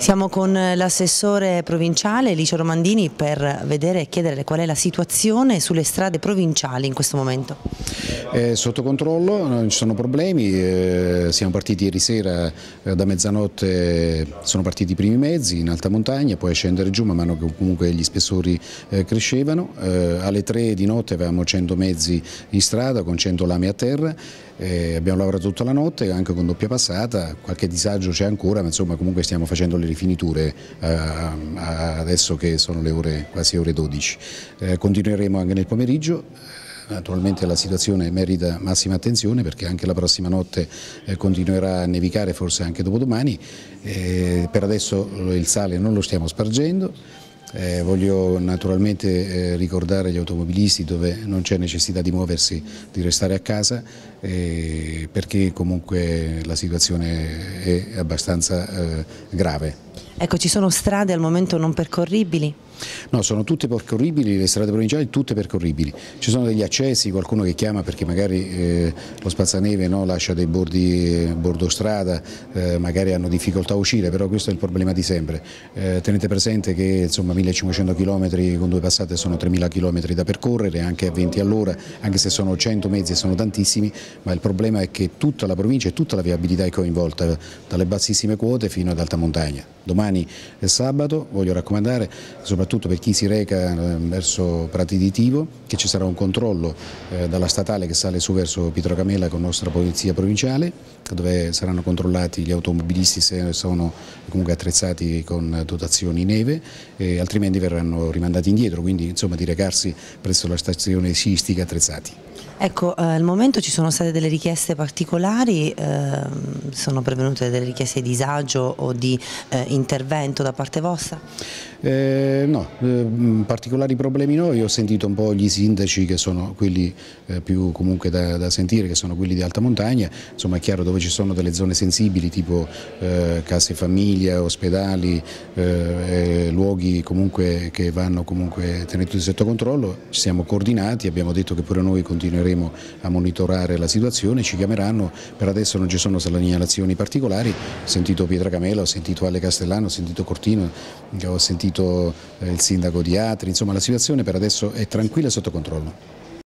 Siamo con l'assessore provinciale Licio Romandini per vedere e chiedere qual è la situazione sulle strade provinciali in questo momento. Sotto controllo, non ci sono problemi, siamo partiti ieri sera da mezzanotte, sono partiti i primi mezzi in alta montagna, poi a scendere giù man mano che comunque gli spessori crescevano. Alle 3 di notte avevamo 100 mezzi in strada con 100 lame a terra. Abbiamo lavorato tutta la notte anche con doppia passata, qualche disagio c'è ancora, ma insomma comunque stiamo facendo le rifiniture adesso che sono le ore, quasi ore 12. Continueremo anche nel pomeriggio. Naturalmente la situazione merita massima attenzione perché anche la prossima notte continuerà a nevicare, forse anche dopodomani. Per adesso il sale non lo stiamo spargendo. Voglio naturalmente ricordare agli automobilisti dove non c'è necessità di muoversi, di restare a casa perché comunque la situazione è abbastanza grave. Ecco, ci sono strade al momento non percorribili? No, sono tutte percorribili, le strade provinciali tutte percorribili. Ci sono degli accessi, qualcuno che chiama perché magari lo spazzaneve lascia dei bordi bordostrada, magari hanno difficoltà a uscire, però questo è il problema di sempre. Tenete presente che insomma 1500 km con due passate sono 3000 km da percorrere, anche a 20 all'ora, anche se sono 100 mezzi sono tantissimi, ma il problema è che tutta la provincia e tutta la viabilità è coinvolta, dalle bassissime quote fino ad alta montagna. Domani è sabato, voglio raccomandare, soprattutto per chi si reca verso Prati di Tivo, che ci sarà un controllo dalla statale che sale su verso Pietrocamela con nostra polizia provinciale, dove saranno controllati gli automobilisti se sono comunque attrezzati con dotazioni neve, altrimenti verranno rimandati indietro, quindi insomma di recarsi presso la stazione sciistica attrezzati. Ecco, al momento ci sono state delle richieste particolari, sono pervenute delle richieste di disagio o di intervento da parte vostra? No, particolari problemi no, io ho sentito un po' gli sindaci che sono quelli più comunque da sentire, che sono quelli di alta montagna, insomma è chiaro dove ci sono delle zone sensibili tipo case famiglia, ospedali, luoghi comunque che vanno comunque tenuti sotto controllo, ci siamo coordinati, abbiamo detto che pure noi continueremo a monitorare la situazione, ci chiameranno, per adesso non ci sono segnalazioni particolari, ho sentito Pietracamela, ho sentito Ale Castellano, ho sentito Cortino, ho sentito il sindaco di Atri, insomma la situazione per adesso è tranquilla e sotto controllo.